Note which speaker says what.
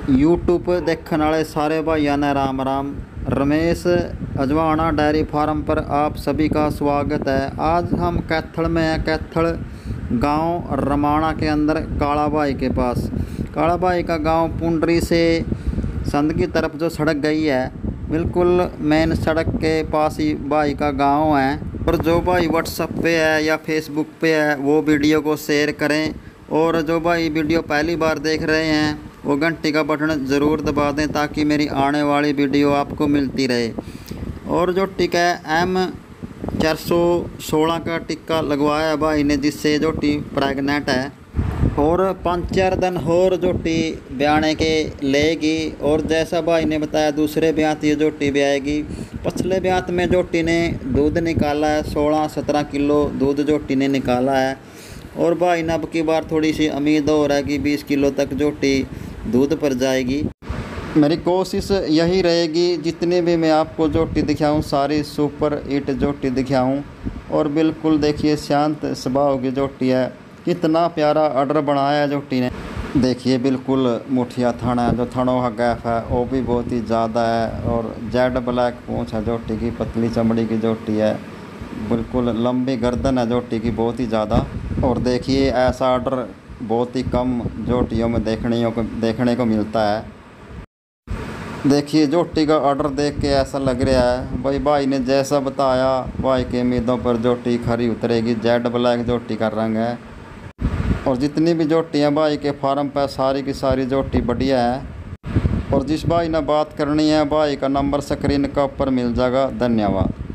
Speaker 1: YouTube पर देखने वाले सारे भाइयों ने राम राम। रमेश अजवाणा डेयरी फार्म पर आप सभी का स्वागत है। आज हम कैथल में हैं, कैथल गांव रमाणा के अंदर काला भाई के पास। काला भाई का गांव पुंडरी से संध की तरफ जो सड़क गई है, बिल्कुल मेन सड़क के पास ही भाई का गांव है। और जो भाई व्हाट्सएप पे है या फेसबुक पे है वो वीडियो को शेयर करें, और जो भाई वीडियो पहली बार देख रहे हैं वो घंटी का बटन ज़रूर दबा दें ताकि मेरी आने वाली वीडियो आपको मिलती रहे। और जो टिक्का है M416 का टिक्का लगवाया है भाई ने, जिससे जोटी प्रेगनेंट है और 5-4 दिन और जोटी ब्याने के लेगी। और जैसा भाई ने बताया दूसरे ब्यात ये जोटी ब्याएगी। पिछले ब्यात में जोटी ने दूध निकाला है, 16-17 किलो दूध जोटी ने निकाला है। और भाई ने अब की बार थोड़ी सी उम्मीद हो रहा है कि 20 किलो तक जोटी दूध पर जाएगी। मेरी कोशिश यही रहेगी जितनी भी मैं आपको जोटी दिखाऊं सारी सुपर हिट जोटी दिखाऊं। और बिल्कुल देखिए शांत स्वभाव की जोटी है, कितना प्यारा ऑर्डर बनाया है जोटी ने। देखिए बिल्कुल मुठिया थन है, जो थनों का गैप है वो भी बहुत ही ज़्यादा है। और जेड ब्लैक पूँछ है जोटी की, पतली चमड़ी की जोटी है, बिल्कुल लंबी गर्दन है जोटी की बहुत ही ज़्यादा। और देखिए ऐसा ऑर्डर बहुत ही कम जोटियों में देखने को मिलता है। देखिए जोटी का ऑर्डर देख के ऐसा लग रहा है भाई ने जैसा बताया भाई के उम्मीदों पर जोटी खरी उतरेगी। जेड ब्लैक जोटी का रंग है। और जितनी भी जोटी हैं भाई के फार्म पर सारी की सारी जोटी बढ़िया है। और जिस भाई ने बात करनी है भाई का नंबर स्क्रीन का ऊपर मिल जाएगा। धन्यवाद।